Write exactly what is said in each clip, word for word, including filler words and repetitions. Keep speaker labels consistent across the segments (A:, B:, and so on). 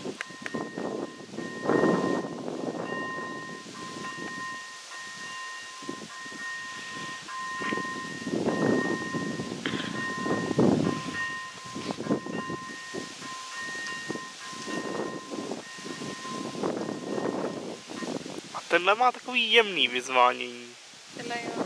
A: Tenhle má takový jemný vyzvánění.
B: Tenhle jo.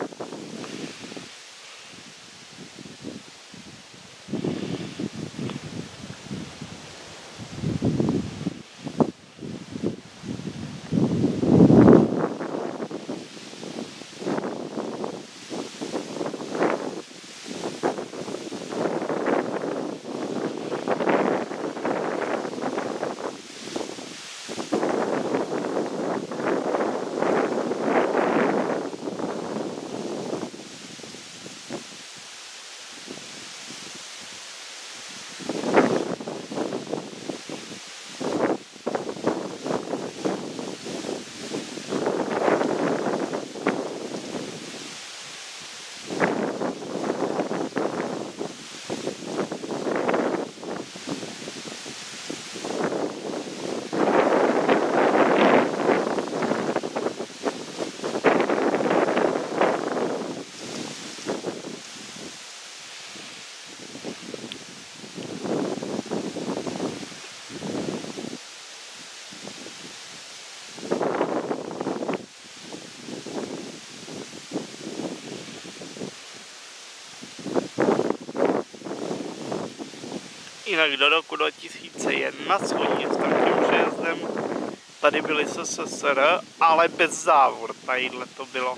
A: Jinak do roku dva tisíce jedna s vodnictevním přejezdem tady byly S S S R, ale bez závor, tadyhle to bylo.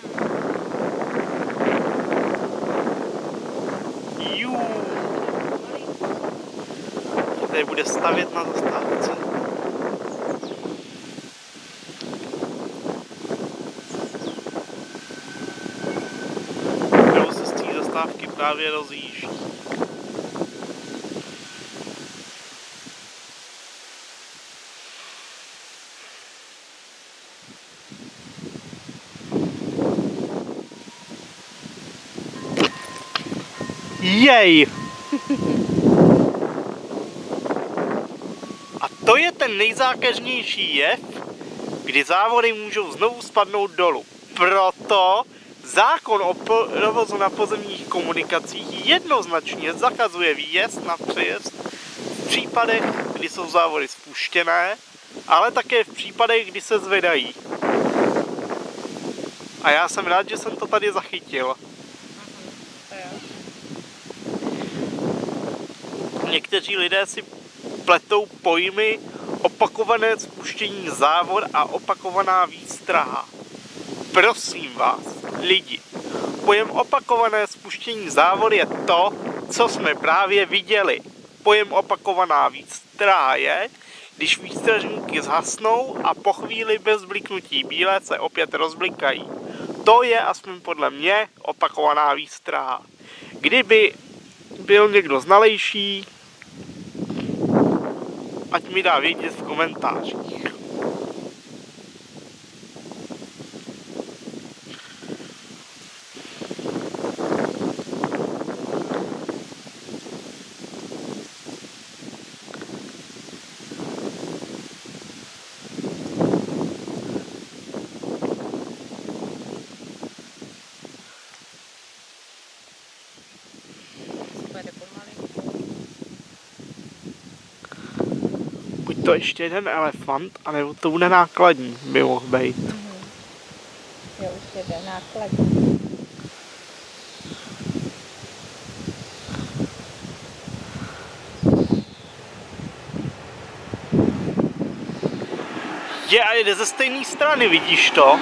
A: Jú. Tady bude stavět na zastávce. Nebo se z té zastávky právě rozjíždí. Jej! A to je ten nejzákeřnější jev, kdy závory můžou znovu spadnout dolů. Proto zákon o provozu na pozemních komunikacích jednoznačně zakazuje výjezd na přejezd v případech, kdy jsou závory spuštěné, ale také v případech, kdy se zvedají. A já jsem rád, že jsem to tady zachytil. Někteří lidé si pletou pojmy opakované spuštění závor a opakovaná výstraha. Prosím vás, lidi, pojem opakované spuštění závor je to, co jsme právě viděli. Pojem opakovaná výstraha je, když výstražníky zhasnou a po chvíli bez bliknutí bílé se opět rozblikají. To je aspoň podle mě opakovaná výstraha. Kdyby byl někdo znalejší, ať mi dá vědět v komentářích. Buď to ještě jeden elefant, anebo to bude nákladní, by mohl být.
B: Mm-hmm. Jo, už jeden nákladní.
A: Je, a jde ze stejné strany, vidíš to?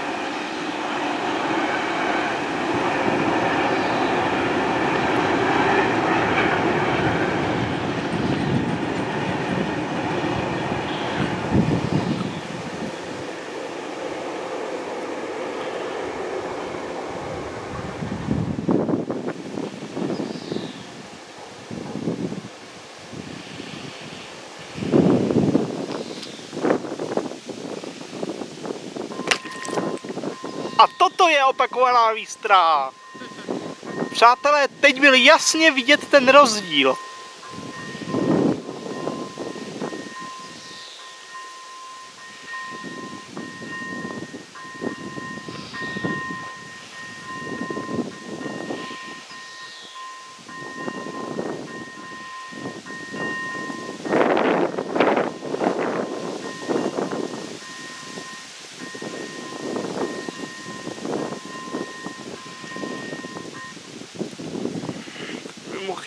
A: A toto je opakovaná výstraha. Přátelé, teď byl jasně vidět ten rozdíl.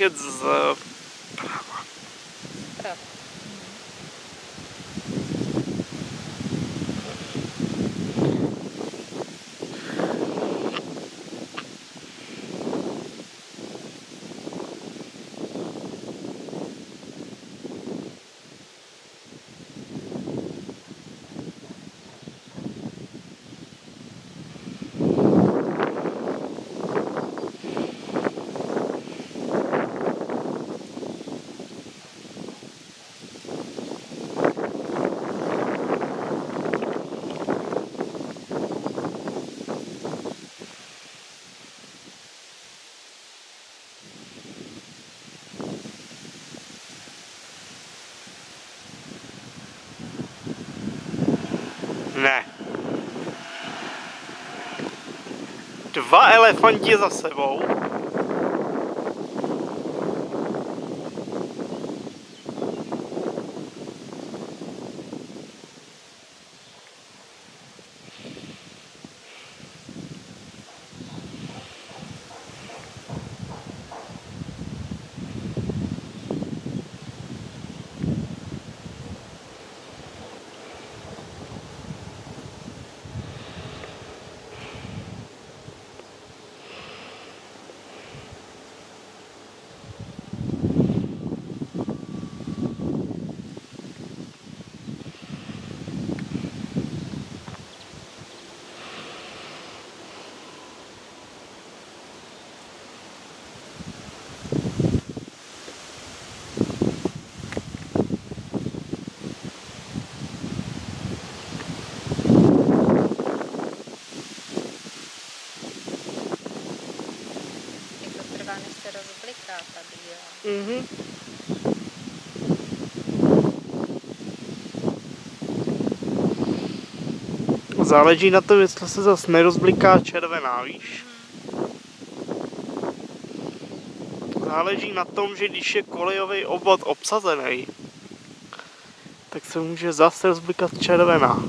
A: vidět z prava.
B: Prav.
A: Ne. Dva elefanti za sebou.
B: Než se rozbliká ta bílá.
A: Mhm. Záleží na tom, jestli se zase nerozbliká červená, víš? Záleží na tom, že když je kolejový obvod obsazený, tak se může zase rozblikat červená.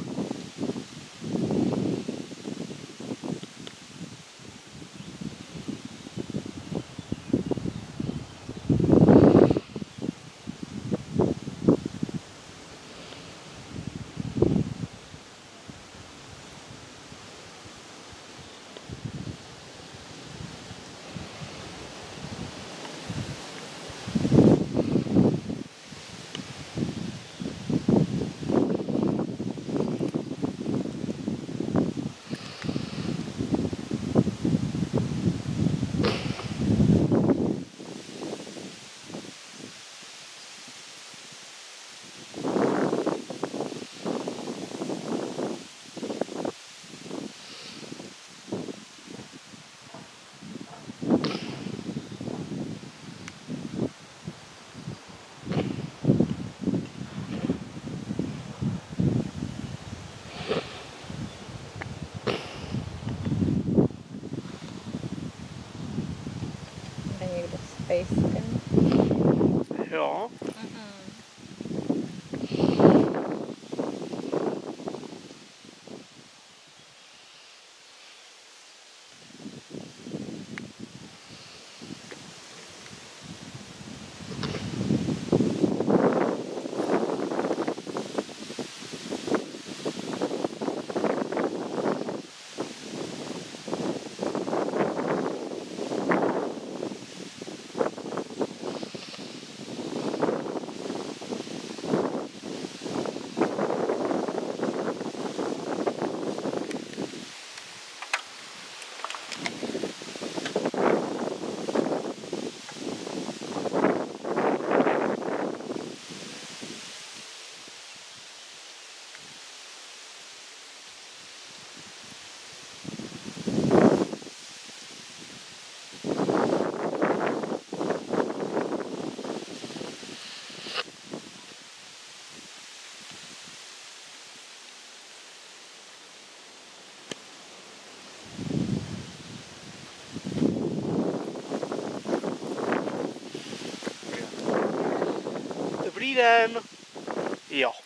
B: Někde s pejskem.
A: Jo. Dobrý den. Jo.